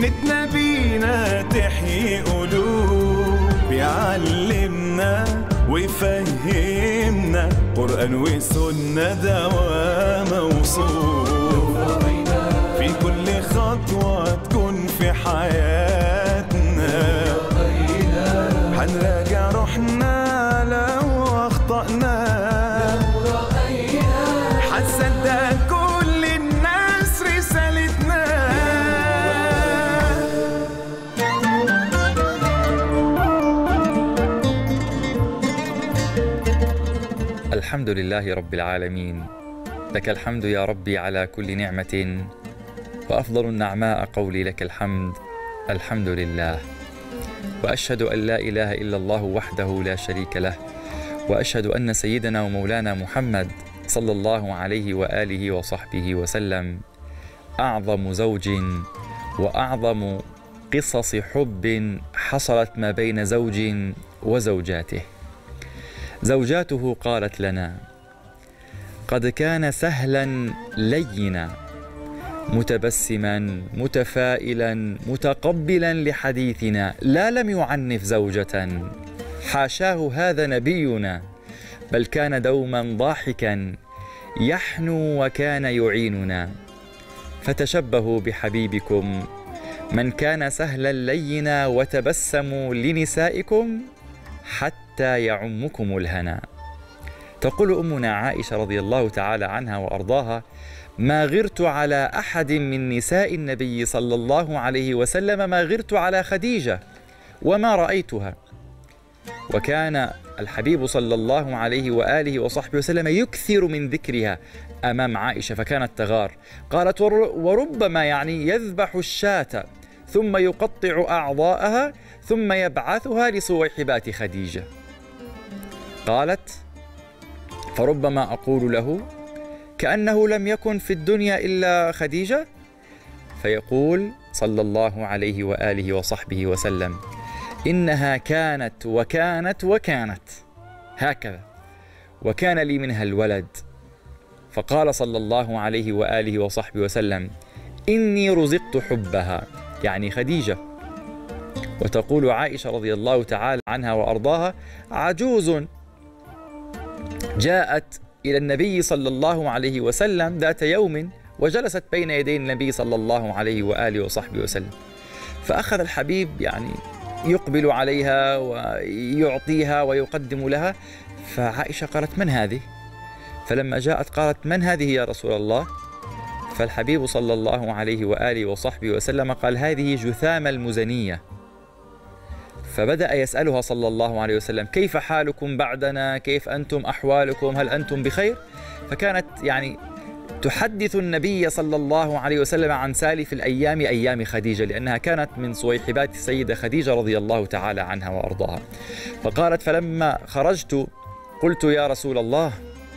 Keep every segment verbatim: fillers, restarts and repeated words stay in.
سنتنا بينا تحيي قلوب، بيعلمنا ويفهمنا قرآن وسنة دوام وصول، في كل خطوة تكون في حياتنا حنراجع روحنا لو أخطأنا، حنصدق كل الناس رسالتنا. الحمد لله رب العالمين، لك الحمد يا ربي على كل نعمة، وأفضل النعماء قولي لك الحمد، الحمد لله. وأشهد أن لا إله إلا الله وحده لا شريك له، وأشهد أن سيدنا ومولانا محمد صلى الله عليه وآله وصحبه وسلم أعظم زوج وأعظم قصص حب حصلت ما بين زوج وزوجاته. زوجاته قالت لنا: قد كان سهلا لينا متبسما متفائلا متقبلا لحديثنا، لا لم يعنف زوجة، حاشاه هذا نبينا، بل كان دوما ضاحكا يحنو وكان يعيننا. فتشبهوا بحبيبكم من كان سهلا لينا، وتبسموا لنسائكم حتى يعمكم الهنا. تقول أمنا عائشة رضي الله تعالى عنها وأرضاها: ما غرت على أحد من نساء النبي صلى الله عليه وسلم ما غرت على خديجة وما رأيتها. وكان الحبيب صلى الله عليه وآله وصحبه وسلم يكثر من ذكرها أمام عائشة، فكانت تغار. قالت: وربما يعني يذبح الشاة ثم يقطع أعضاءها ثم يبعثها لصويحبات خديجة. قالت: فربما أقول له كأنه لم يكن في الدنيا إلا خديجة، فيقول صلى الله عليه وآله وصحبه وسلم: إنها كانت وكانت وكانت هكذا، وكان لي منها الولد. فقال صلى الله عليه وآله وصحبه وسلم: إني رزقت حبها، يعني خديجة. وتقول عائشة رضي الله تعالى عنها وأرضاها: عجوز جاءت إلى النبي صلى الله عليه وسلم ذات يوم وجلست بين يدي النبي صلى الله عليه وآله وصحبه وسلم، فأخذ الحبيب يعني يقبل عليها ويعطيها ويقدم لها. فعائشة قالت: من هذه؟ فلما جاءت قالت: من هذه يا رسول الله؟ فالحبيب صلى الله عليه وآله وصحبه وسلم قال: هذه جثام المزنية. فبدأ يسألها صلى الله عليه وسلم: كيف حالكم بعدنا؟ كيف أنتم أحوالكم؟ هل أنتم بخير؟ فكانت يعني تحدث النبي صلى الله عليه وسلم عن سالف الأيام، أيام خديجة، لأنها كانت من صويحبات السيدة خديجة رضي الله تعالى عنها وأرضاها. فقالت: فلما خرجت قلت: يا رسول الله،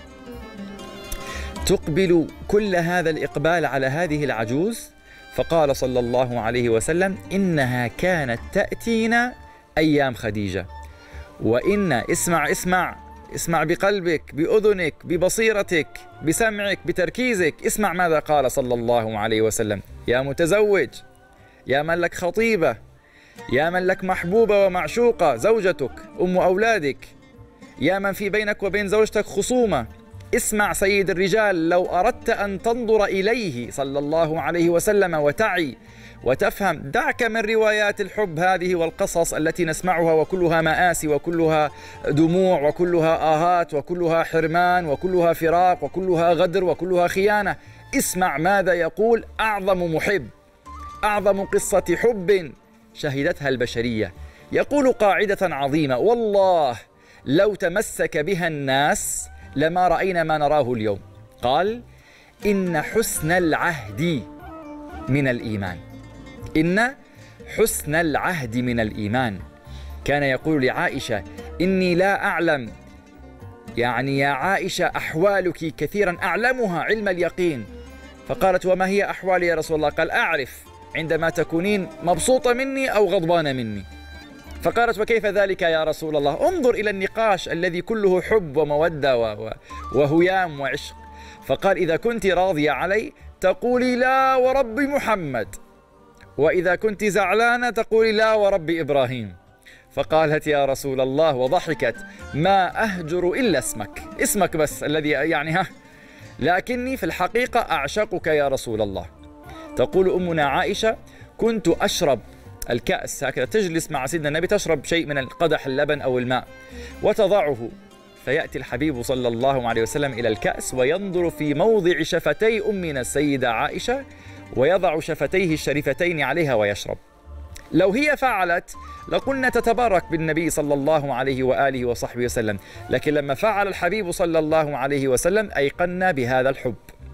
تقبل كل هذا الإقبال على هذه العجوز؟ فقال صلى الله عليه وسلم: إنها كانت تأتينا أيام خديجة، وإن اسمع اسمع اسمع بقلبك بأذنك ببصيرتك بسمعك بتركيزك، اسمع ماذا قال صلى الله عليه وسلم: يا متزوج، يا من لك خطيبة، يا من لك محبوبة ومعشوقة زوجتك أم أولادك، يا من في بينك وبين زوجتك خصومة، اسمع سيد الرجال، لو أردت أن تنظر إليه صلى الله عليه وسلم وتعي وتفهم، دعك من روايات الحب هذه والقصص التي نسمعها، وكلها مآسي وكلها دموع وكلها آهات وكلها حرمان وكلها فراق وكلها غدر وكلها خيانة. اسمع ماذا يقول أعظم محب، أعظم قصة حب شهدتها البشرية. يقول قاعدة عظيمة: والله لو تمسك بها الناس لما رأينا ما نراه اليوم. قال: إن حسن العهد من الإيمان، إن حسن العهد من الإيمان. كان يقول لعائشة: إني لا أعلم، يعني يا عائشة أحوالك كثيرا أعلمها علم اليقين. فقالت: وما هي أحوالي يا رسول الله؟ قال: أعرف عندما تكونين مبسوطة مني أو غضبانة مني. فقالت: وكيف ذلك يا رسول الله؟ انظر إلى النقاش الذي كله حب ومودة وهيام وعشق. فقال: إذا كنت راضية علي تقولي لا ورب محمد، وإذا كنت زعلانة تقولي لا ورب إبراهيم. فقالت يا رسول الله وضحكت: ما أهجر إلا اسمك، اسمك بس الذي يعني ها، لكني في الحقيقة أعشقك يا رسول الله. تقول أمنا عائشة: كنت أشرب الكأس هكذا، تجلس مع سيدنا النبي تشرب شيء من القدح اللبن أو الماء وتضعه، فيأتي الحبيب صلى الله عليه وسلم إلى الكأس وينظر في موضع شفتي أمنا السيدة عائشة ويضع شفتيه الشريفتين عليها ويشرب. لو هي فعلت لقلنا تتبارك بالنبي صلى الله عليه وآله وصحبه وسلم، لكن لما فعل الحبيب صلى الله عليه وسلم أيقنا بهذا الحب.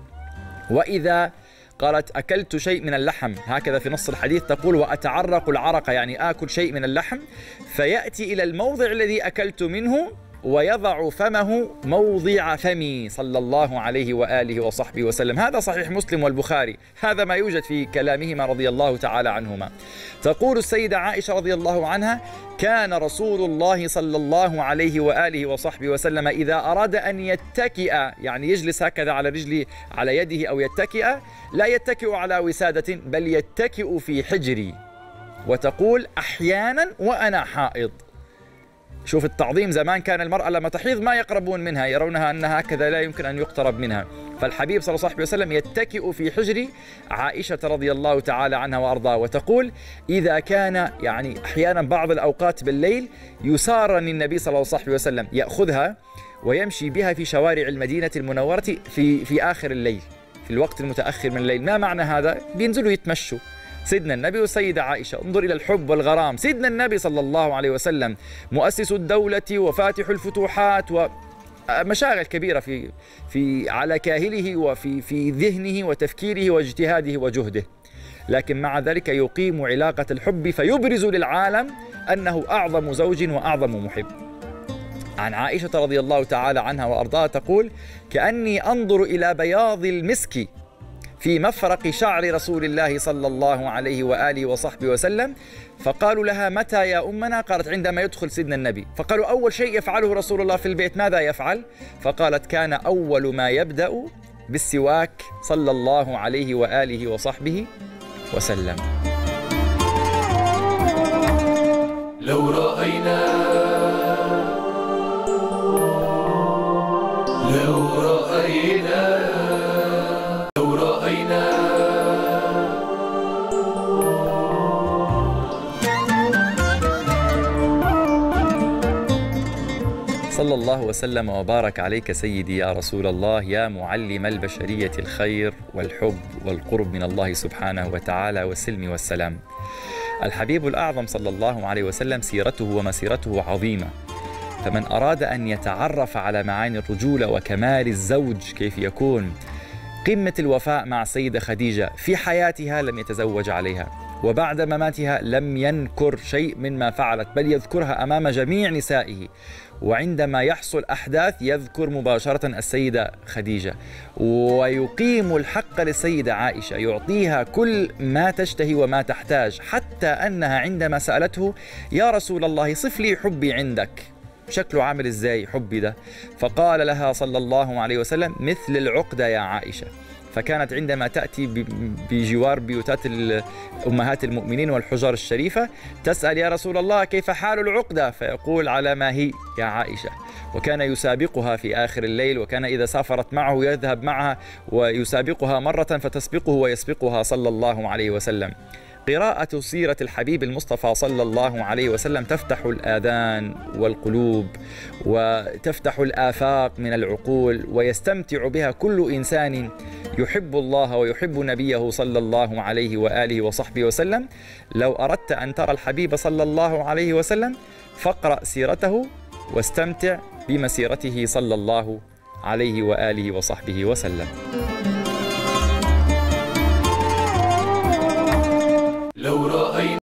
وإذا قالت: أكلت شيء من اللحم، هكذا في نص الحديث تقول: وأتعرق العرق، يعني آكل شيء من اللحم، فيأتي إلى الموضع الذي أكلت منه ويضع فمه موضع فمي صلى الله عليه وآله وصحبه وسلم. هذا صحيح مسلم والبخاري، هذا ما يوجد في كلامهما رضي الله تعالى عنهما. تقول السيدة عائشة رضي الله عنها: كان رسول الله صلى الله عليه وآله وصحبه وسلم إذا أراد أن يتكئ، يعني يجلس هكذا على رجلي على يده أو يتكئ، لا يتكئ على وسادة بل يتكئ في حجري. وتقول: أحيانا وأنا حائض. شوف التعظيم، زمان كان المرأة لما تحيض ما يقربون منها، يرونها أنها هكذا لا يمكن أن يقترب منها، فالحبيب صلى الله عليه وسلم يتكئ في حجر عائشة رضي الله تعالى عنها وأرضاها. وتقول: إذا كان يعني أحيانا بعض الأوقات بالليل يسارني النبي صلى الله عليه وسلم، يأخذها ويمشي بها في شوارع المدينة المنورة في في آخر الليل، في الوقت المتأخر من الليل. ما معنى هذا؟ بينزلوا يتمشوا سيدنا النبي والسيدة عائشة. انظر إلى الحب والغرام. سيدنا النبي صلى الله عليه وسلم مؤسس الدولة وفاتح الفتوحات ومشاغل كبيرة في في على كاهله وفي في ذهنه وتفكيره واجتهاده وجهده، لكن مع ذلك يقيم علاقة الحب فيبرز للعالم أنه أعظم زوج وأعظم محب. عن عائشة رضي الله تعالى عنها وأرضاها تقول: كأني أنظر إلى بياض المسك في مفرق شعر رسول الله صلى الله عليه وآله وصحبه وسلم. فقالوا لها: متى يا أمنا؟ قالت: عندما يدخل سيدنا النبي. فقالوا: أول شيء يفعله رسول الله في البيت ماذا يفعل؟ فقالت: كان أول ما يبدأ بالسواك صلى الله عليه وآله وصحبه وسلم. لو رأينا لو رأينا لو رأينا صلى الله وسلم وبارك عليك سيدي يا رسول الله، يا معلم البشرية الخير والحب والقرب من الله سبحانه وتعالى والسلم والسلام. الحبيب الأعظم صلى الله عليه وسلم سيرته ومسيرته عظيمة، فمن أراد أن يتعرف على معاني الرجولة وكمال الزوج كيف يكون، قمة الوفاء مع السيدة خديجة في حياتها لم يتزوج عليها، وبعد مماتها لم ينكر شيء مما فعلت، بل يذكرها أمام جميع نسائه، وعندما يحصل أحداث يذكر مباشرة السيدة خديجة، ويقيم الحق للسيدة عائشة، يعطيها كل ما تشتهي وما تحتاج، حتى أنها عندما سألته: يا رسول الله صف لي حبي عندك، شكله عامل ازاي حبي ده؟ فقال لها صلى الله عليه وسلم: مثل العقدة يا عائشة. فكانت عندما تأتي بجوار بيوتات أمهات المؤمنين والحجر الشريفة تسأل: يا رسول الله كيف حال العقدة؟ فيقول: على ما هي يا عائشة. وكان يسابقها في آخر الليل، وكان إذا سافرت معه يذهب معها ويسابقها مرة فتسبقه ويسبقها صلى الله عليه وسلم. قراءة سيرة الحبيب المصطفى صلى الله عليه وسلم تفتح الآذان والقلوب وتفتح الآفاق من العقول، ويستمتع بها كل إنسان يحب الله ويحب نبيه صلى الله عليه وآله وصحبه وسلم. لو أردت أن ترى الحبيب صلى الله عليه وسلم فاقرأ سيرته واستمتع بمسيرته صلى الله عليه وآله وصحبه وسلم. لو رأينا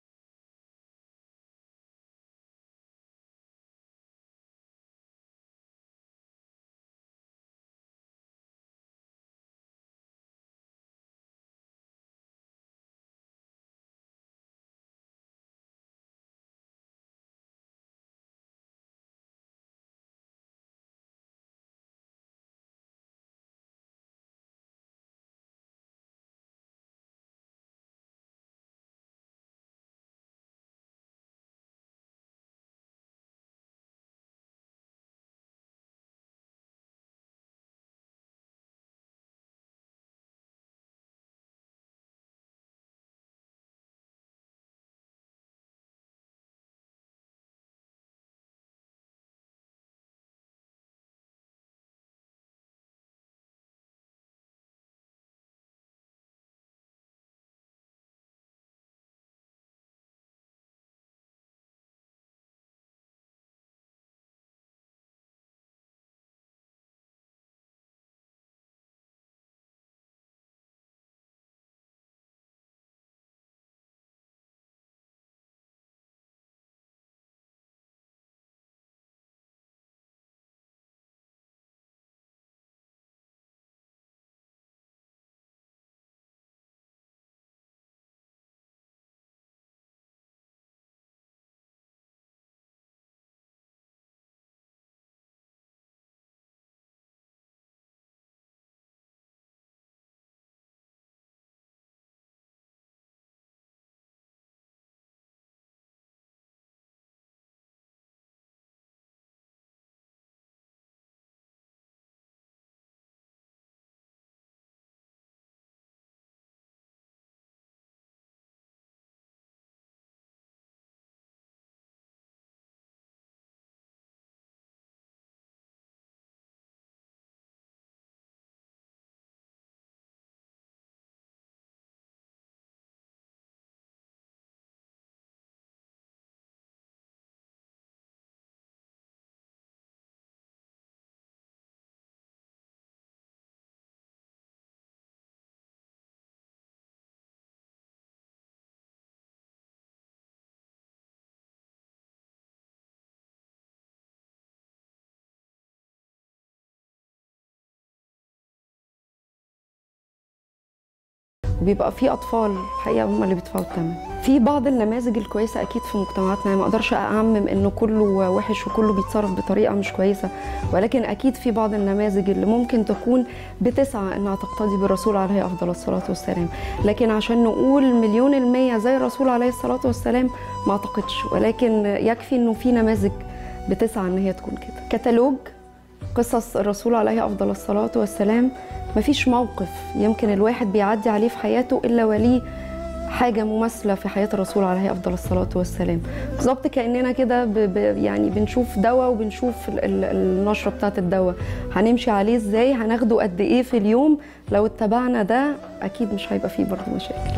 وبيبقى في اطفال الحقيقه هم اللي بيدفعوا الثمن. في بعض النماذج الكويسه اكيد في مجتمعاتنا، ما اقدرش اعمم انه كله وحش وكله بيتصرف بطريقه مش كويسه، ولكن اكيد في بعض النماذج اللي ممكن تكون بتسعى انها تقتدي بالرسول عليه افضل الصلاه والسلام، لكن عشان نقول مليون المية زي الرسول عليه الصلاه والسلام ما اعتقدش، ولكن يكفي انه في نماذج بتسعى ان هي تكون كده. كتالوج قصص الرسول عليه افضل الصلاه والسلام، مفيش موقف يمكن الواحد بيعدي عليه في حياته الا وليه حاجه مماثله في حياه الرسول عليه افضل الصلاه والسلام. بالظبط كاننا كده ب ب يعني بنشوف دواء وبنشوف ال ال النشره بتاعه الدواء، هنمشي عليه ازاي، هناخده قد ايه في اليوم، لو اتبعنا ده اكيد مش هيبقى فيه برضه مشاكل.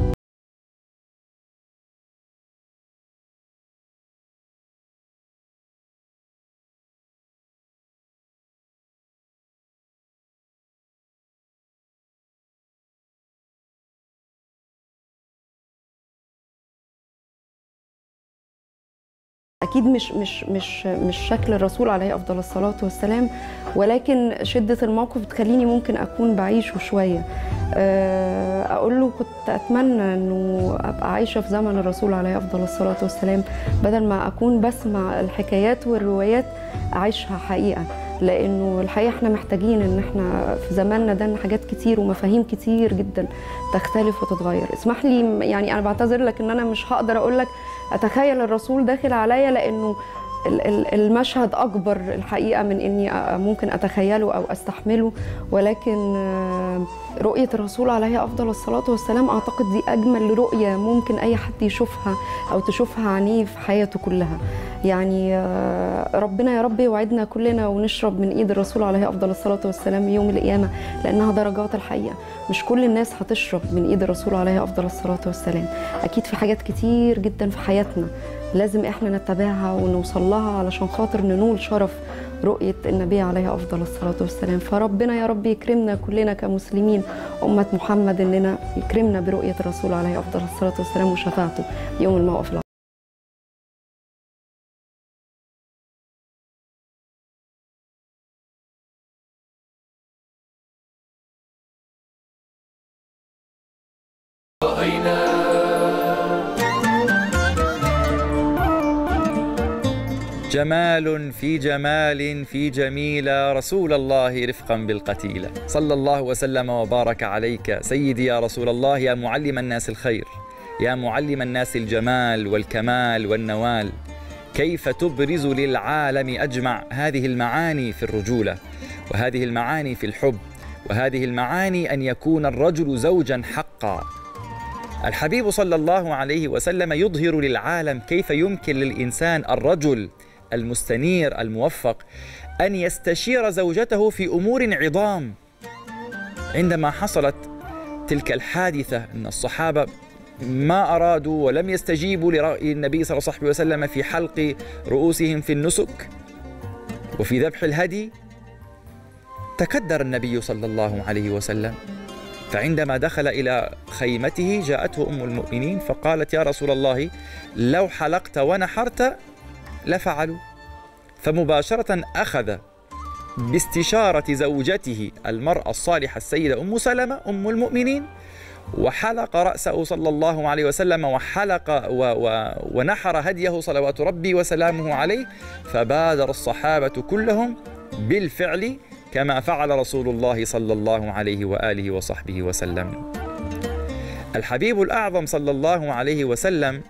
أكيد مش مش مش مش شكل الرسول عليه أفضل الصلاة والسلام، ولكن شدة الموقف بتخليني ممكن أكون بعيشه شوية. أقول له كنت أتمنى إنه أبقى عايشة في زمن الرسول عليه أفضل الصلاة والسلام، بدل ما أكون بسمع الحكايات والروايات أعيشها حقيقة، لأنه الحقيقة إحنا محتاجين إن إحنا في زماننا ده إن حاجات كتير ومفاهيم كتير جدا تختلف وتتغير. اسمح لي يعني أنا بعتذر لك إن أنا مش هقدر أقول لك أتخيل الرسول داخل عليا، لأنه المشهد أكبر الحقيقة من إني ممكن أتخيله أو أستحمله، ولكن رؤية الرسول عليه أفضل الصلاة والسلام أعتقد دي أجمل رؤية ممكن أي حد يشوفها أو تشوفها عينيه في حياته كلها. يعني ربنا يا رب يوعدنا كلنا ونشرب من إيد الرسول عليه أفضل الصلاة والسلام يوم القيامة، لأنها درجات الحقيقة، مش كل الناس هتشرب من إيد الرسول عليه أفضل الصلاة والسلام. أكيد في حاجات كتير جدا في حياتنا لازم إحنا نتبعها ونوصل لها علشان خاطر ننول شرف رؤية النبي عليه أفضل الصلاة والسلام. فربنا يا رب يكرمنا كلنا كمسلمين أمة محمد، إننا يكرمنا برؤية الرسول عليه أفضل الصلاة والسلام وشفاعته يوم الموقف العظيم. جمال في جمال في جميلة رسول الله رفقا بالقتيلة. صلى الله وسلم وبارك عليك سيدي يا رسول الله، يا معلم الناس الخير، يا معلم الناس الجمال والكمال والنوال. كيف تبرز للعالم أجمع هذه المعاني في الرجولة، وهذه المعاني في الحب، وهذه المعاني أن يكون الرجل زوجا حقا. الحبيب صلى الله عليه وسلم يظهر للعالم كيف يمكن للإنسان الرجل المستنير الموفق أن يستشير زوجته في أمور عظام. عندما حصلت تلك الحادثة أن الصحابة ما أرادوا ولم يستجيبوا لرأي النبي صلى الله عليه وسلم في حلق رؤوسهم في النسك وفي ذبح الهدي، تكدر النبي صلى الله عليه وسلم، فعندما دخل إلى خيمته جاءته أم المؤمنين فقالت: يا رسول الله، لو حلقت ونحرت لفعلوا. فمباشرة أخذ باستشارة زوجته المرأة الصالحة السيدة أم سلمة أم المؤمنين، وحلق رأسه صلى الله عليه وسلم وحلق و و ونحر هديه صلوات ربي وسلامه عليه. فبادر الصحابة كلهم بالفعل كما فعل رسول الله صلى الله عليه وآله وصحبه وسلم. الحبيب الأعظم صلى الله عليه وسلم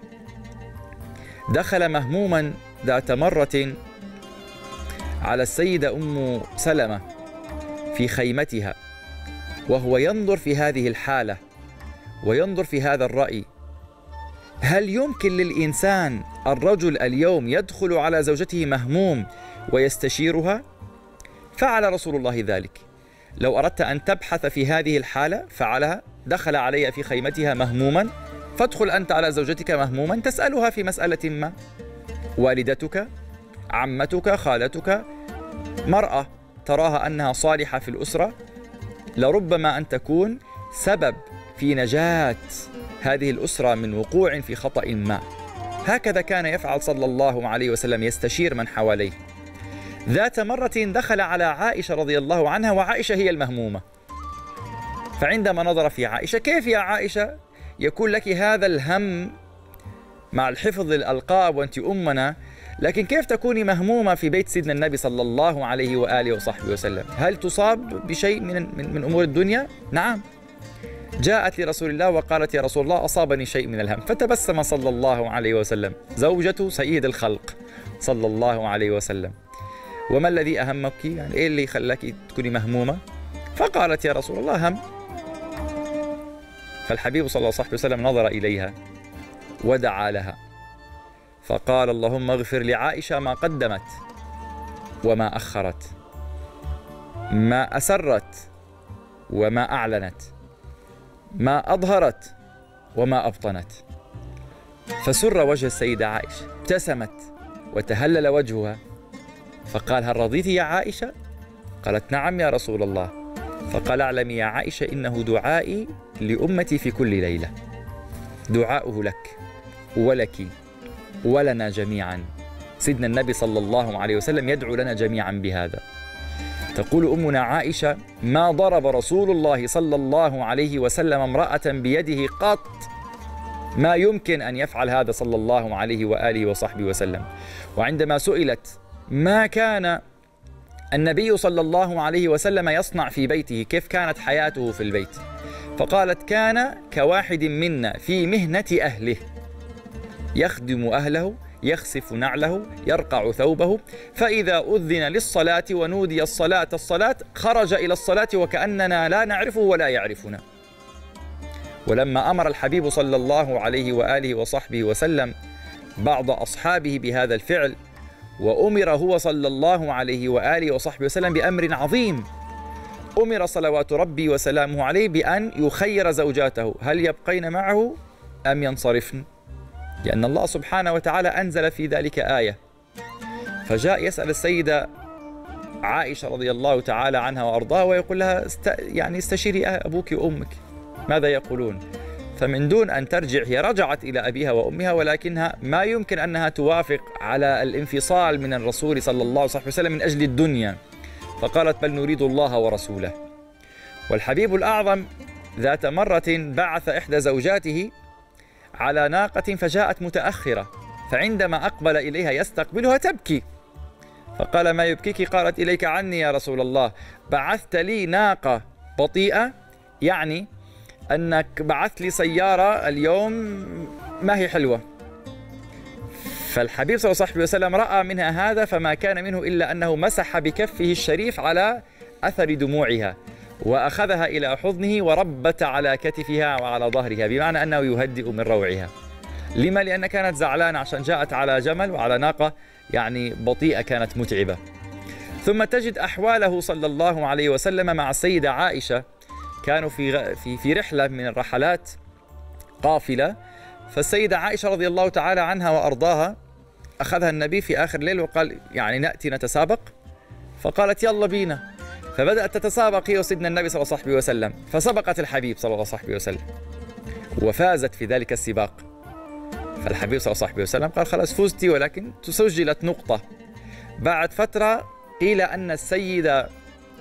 دخل مهموما ذات مرة على السيدة أم سلمة في خيمتها، وهو ينظر في هذه الحالة وينظر في هذا الرأي. هل يمكن للإنسان الرجل اليوم يدخل على زوجته مهموم ويستشيرها؟ فعل رسول الله ذلك. لو أردت أن تبحث في هذه الحالة فعلها، دخل علي في خيمتها مهموما، فادخل أنت على زوجتك مهموما تسألها في مسألة ما. والدتك، عمتك، خالتك، مرأة تراها أنها صالحة في الأسرة، لربما أن تكون سبب في نجاة هذه الأسرة من وقوع في خطأ ما. هكذا كان يفعل صلى الله عليه وسلم، يستشير من حواليه. ذات مرة دخل على عائشة رضي الله عنها، وعائشة هي المهمومة، فعندما نظر في عائشة: كيف يا عائشة يكون لك هذا الهم مع الحفظ الألقاب وأنت أمنا، لكن كيف تكوني مهمومة في بيت سيدنا النبي صلى الله عليه وآله وصحبه وسلم؟ هل تصاب بشيء من, من, من أمور الدنيا؟ نعم. جاءت لرسول الله وقالت: يا رسول الله، أصابني شيء من الهم. فتبسم صلى الله عليه وسلم، زوجة سيد الخلق صلى الله عليه وسلم: وما الذي أهمك؟ يعني إيه اللي خلاك تكوني مهمومة؟ فقالت: يا رسول الله، هم. فالحبيب صلى الله عليه وسلم نظر إليها ودعا لها فقال: اللهم اغفر لعائشة ما قدمت وما أخرت، ما أسرت وما أعلنت، ما أظهرت وما أبطنت. فسر وجه السيدة عائشة، ابتسمت وتهلل وجهها، فقال: هل رضيت يا عائشة؟ قالت: نعم يا رسول الله. فقال: اعلمي يا عائشة إنه دعائي لأمتي في كل ليلة، دعاؤه لك ولك ولنا جميعا. سيدنا النبي صلى الله عليه وسلم يدعو لنا جميعا بهذا. تقول أمنا عائشة: ما ضرب رسول الله صلى الله عليه وسلم امرأة بيده قط، ما يمكن أن يفعل هذا صلى الله عليه وآله وصحبه وسلم. وعندما سئلت ما كان النبي صلى الله عليه وسلم يصنع في بيته، كيف كانت حياته في البيت، فقالت: كان كواحد منا في مهنة أهله، يخدم أهله، يخسف نعله، يرقع ثوبه، فإذا أذن للصلاة ونودي الصلاة الصلاة خرج إلى الصلاة وكأننا لا نعرفه ولا يعرفنا. ولما أمر الحبيب صلى الله عليه وآله وصحبه وسلم بعض أصحابه بهذا الفعل، وأمر هو صلى الله عليه وآله وصحبه وسلم بأمر عظيم، أمر صلوات ربي وسلامه عليه بأن يخير زوجاته: هل يبقين معه أم ينصرفن؟ لأن الله سبحانه وتعالى أنزل في ذلك آية. فجاء يسأل السيدة عائشة رضي الله تعالى عنها وأرضاها ويقول لها: است... يعني استشيري أبوك وأمك ماذا يقولون. فمن دون أن ترجع، هي رجعت إلى أبيها وأمها، ولكنها ما يمكن أنها توافق على الانفصال من الرسول صلى الله عليه وسلم من أجل الدنيا، فقالت: بل نريد الله ورسوله. والحبيب الأعظم ذات مرة بعث إحدى زوجاته على ناقة فجاءت متأخرة، فعندما أقبل إليها يستقبلها تبكي، فقال: ما يبكيك؟ قالت: إليك عني يا رسول الله، بعثت لي ناقة بطيئة، يعني أنك بعثت لي سيارة اليوم ما هي حلوة. فالحبيب صلى الله عليه وسلم رأى منها هذا، فما كان منه إلا أنه مسح بكفه الشريف على أثر دموعها وأخذها إلى حضنه وربت على كتفها وعلى ظهرها، بمعنى أنه يهدئ من روعها. لما؟ لأن كانت زعلانة عشان جاءت على جمل وعلى ناقة يعني بطيئة كانت متعبة. ثم تجد أحواله صلى الله عليه وسلم مع السيدة عائشة، كانوا في في في رحلة من الرحلات، قافلة، فالسيدة عائشة رضي الله تعالى عنها وأرضاها أخذها النبي في آخر الليل وقال: يعني نأتي نتسابق؟ فقالت: يلا بينا. فبدأت تتسابق هي وسيدنا النبي صلى الله عليه وسلم، فسبقت الحبيب صلى الله عليه وسلم وفازت في ذلك السباق. فالحبيب صلى الله عليه وسلم قال: خلاص فزتي، ولكن تسجلت نقطة. بعد فترة قيل أن السيدة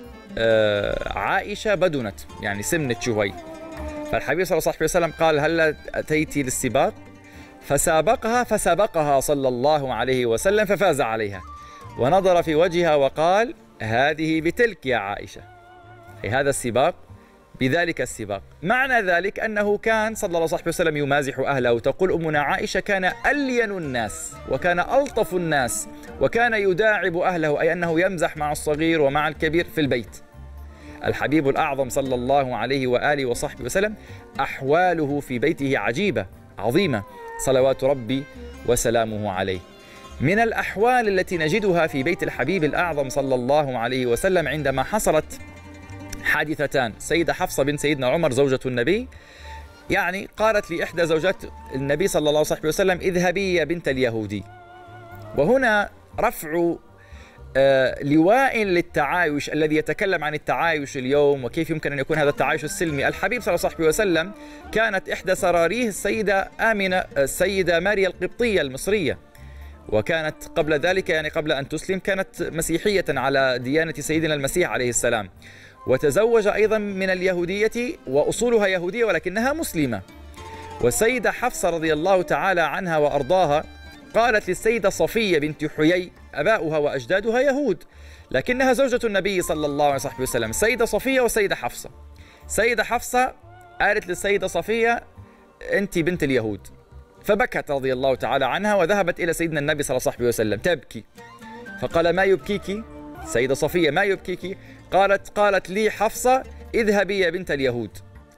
عائشة بدنت، يعني سمنت شوي، فالحبيب صلى الله عليه وسلم قال: هل أتيتي للسباق؟ فسابقها فسبقها صلى الله عليه وسلم ففاز عليها، ونظر في وجهها وقال: هذه بتلك يا عائشة، في هذا السباق بذلك السباق. معنى ذلك أنه كان صلى الله عليه وسلم يمازح أهله. تقول أمنا عائشة: كان ألين الناس وكان ألطف الناس وكان يداعب أهله، أي أنه يمزح مع الصغير ومع الكبير في البيت. الحبيب الأعظم صلى الله عليه وآله وصحبه وسلم أحواله في بيته عجيبة عظيمة صلوات ربي وسلامه عليه. من الأحوال التي نجدها في بيت الحبيب الأعظم صلى الله عليه وسلم عندما حصلت حادثتان. سيدة حفصة بنت سيدنا عمر زوجة النبي يعني قالت لإحدى زوجات النبي صلى الله عليه وسلم: اذهبي يا بنت اليهودي. وهنا رفع آه لواء للتعايش الذي يتكلم عن التعايش اليوم وكيف يمكن أن يكون هذا التعايش السلمي. الحبيب صلى الله عليه وسلم كانت إحدى سراريه السيدة آمنة السيدة ماريا القبطية المصرية، وكانت قبل ذلك يعني قبل أن تسلم كانت مسيحية على ديانة سيدنا المسيح عليه السلام. وتزوج أيضا من اليهودية وأصولها يهودية ولكنها مسلمة. والسيدة حفصة رضي الله تعالى عنها وأرضاها قالت للسيدة صفية بنت حيي أباؤها وأجدادها يهود لكنها زوجة النبي صلى الله عليه وسلم، السيدة صفية والسيدة حفصة. سيدة حفصة قالت للسيدة صفية أنت بنت اليهود، فبكت رضي الله تعالى عنها وذهبت إلى سيدنا النبي صلى الله عليه وسلم تبكي، فقال ما يبكيك؟ سيدة صفية ما يبكيك؟ قالت قالت لي حفصة اذهبي يا بنت اليهود.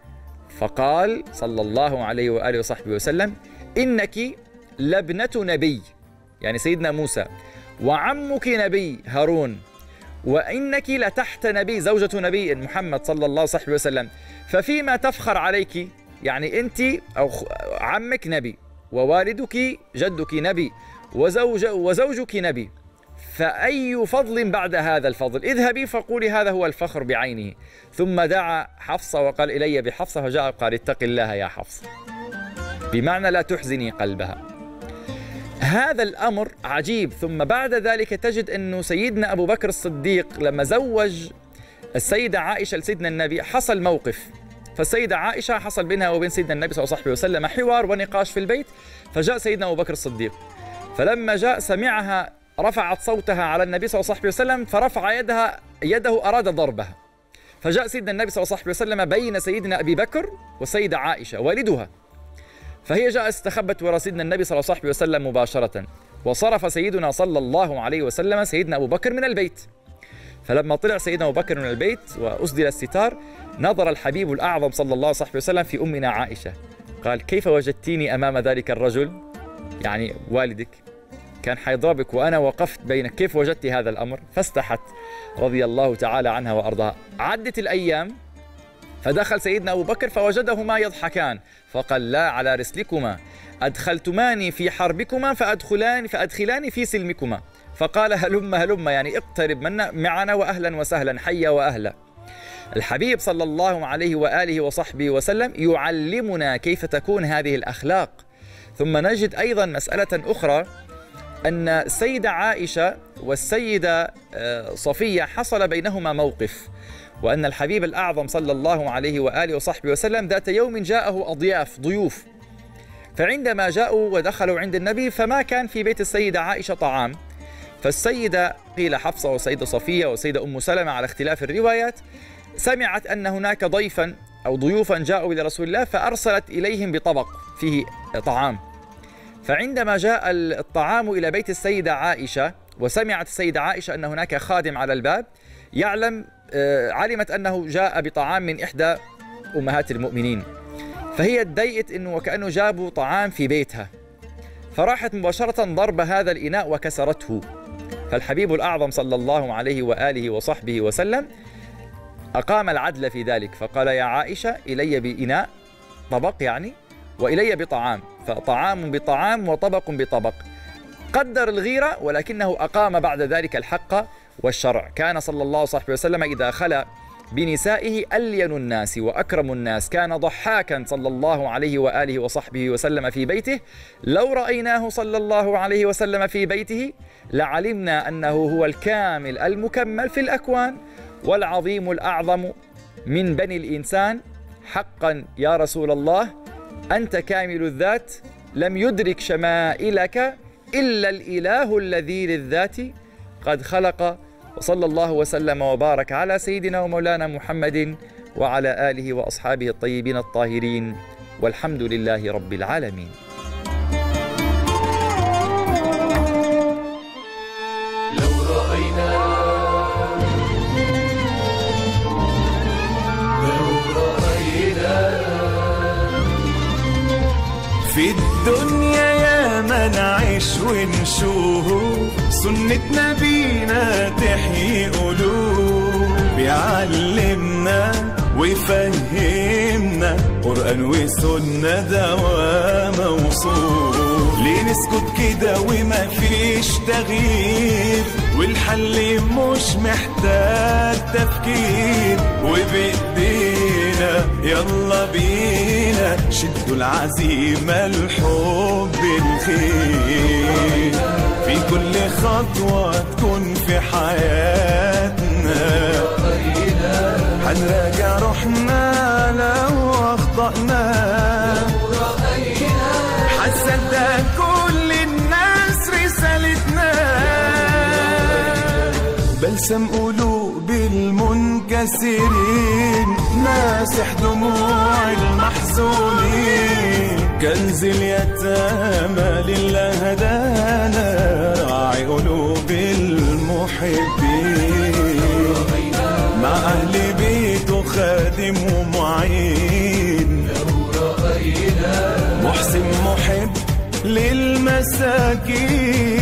فقال صلى الله عليه وآله وصحبه وسلم إنك لابنة نبي، يعني سيدنا موسى، وعمك نبي هارون، وإنك لتحت نبي زوجة نبي محمد صلى الله عليه وسلم، ففيما تفخر عليك؟ يعني أنت أو عمك نبي ووالدك جدك نبي وزوج وزوجك نبي، فأي فضل بعد هذا الفضل؟ اذهبي فقولي هذا هو الفخر بعينه. ثم دعا حفصة وقال إلي بحفصة، فجاء قال اتق الله يا حفصة، بمعنى لا تحزني قلبها. هذا الأمر عجيب. ثم بعد ذلك تجد أنه سيدنا أبو بكر الصديق لما زوج السيدة عائشة لسيدنا النبي حصل موقف، فالسيدة عائشة حصل بينها وبين سيدنا النبي صلى الله عليه وسلم حوار ونقاش في البيت، فجاء سيدنا أبو بكر الصديق، فلما جاء سمعها رفعت صوتها على النبي صلى الله عليه وسلم فرفع يدها يده أراد ضربها، فجاء سيدنا النبي صلى الله عليه وسلم بين سيدنا أبي بكر والسيدة عائشة والدها، فهي جاء استخبت وراء سيدنا النبي صلى الله عليه وسلم مباشرة، وصرف سيدنا صلى الله عليه وسلم سيدنا أبو بكر من البيت. فلما طلع سيدنا أبو بكر من البيت وأسدل الستار نظر الحبيب الأعظم صلى الله عليه وسلم في أمنا عائشة، قال كيف وجدتيني أمام ذلك الرجل؟ يعني والدك كان حيضربك وأنا وقفت بينك، كيف وجدت هذا الأمر؟ فاستحت رضي الله تعالى عنها وأرضاها. عدت الأيام فدخل سيدنا أبو بكر فوجدهما يضحكان، فقال لا على رسلكما، أدخلتماني في حربكما فأدخلان فأدخلاني في سلمكما، فقال هلم هلم، يعني اقترب منا معنا وأهلا وسهلا حيا وأهلا. الحبيب صلى الله عليه وآله وصحبه وسلم يعلمنا كيف تكون هذه الأخلاق. ثم نجد أيضا مسألة أخرى، أن السيدة عائشة والسيدة صفية حصل بينهما موقف، وأن الحبيب الأعظم صلى الله عليه وآله وصحبه وسلم ذات يوم جاءه أضياف ضيوف، فعندما جاءوا ودخلوا عند النبي فما كان في بيت السيدة عائشة طعام، فالسيدة قيل حفصة والسيدة صفية والسيدة أم سلمة على اختلاف الروايات سمعت أن هناك ضيفا أو ضيوفا جاءوا إلى رسول الله، فأرسلت إليهم بطبق فيه طعام. فعندما جاء الطعام إلى بيت السيدة عائشة وسمعت السيدة عائشة أن هناك خادم على الباب يعلم علمت أنه جاء بطعام من إحدى أمهات المؤمنين، فهي اتضايقت أنه وكأنه جابوا طعام في بيتها، فراحت مباشرة ضرب هذا الإناء وكسرته. فالحبيب الأعظم صلى الله عليه وآله وصحبه وسلم أقام العدل في ذلك، فقال يا عائشة إلي بإناء طبق يعني وإلي بطعام، فطعام بطعام وطبق بطبق، قدر الغيرة ولكنه أقام بعد ذلك الحق والشرع. كان صلى الله عليه وسلم إذا خلى بنسائه ألين الناس وأكرم الناس، كان ضحاكا صلى الله عليه وآله وصحبه وسلم في بيته، لو رأيناه صلى الله عليه وسلم في بيته لعلمنا أنه هو الكامل المكمل في الأكوان والعظيم الأعظم من بني الإنسان. حقا يا رسول الله أنت كامل الذات، لم يدرك شمائلك إلا الإله الذي للذات قد خلق. وصلى الله وسلم وبارك على سيدنا ومولانا محمد وعلى آله وأصحابه الطيبين الطاهرين، والحمد لله رب العالمين. لو رأينا لو رأينا في الدنيا يا ما نعيش ونشوف سنة نبينا تحيي قلوب، بيعلمنا ويفهمنا قرآن وسنة دوام وصول. ليه نسكت كده وما فيش تغيير، والحل مش محتاج تفكير، وبإيدينا يلا بينا شدوا العزيمة الحب الخير، في كل خطوة تكون في حياتنا حنراجع روحنا لو أخطأنا، حنصدق كل الناس رسالتنا، بلسم قلوب المنكسرين، ماسح دموع المحزونين، كنز اليتامى لله هدانا، راعي قلوب المحبين، مع أهل بيته خادم ومعين، محسن محب للمساكين.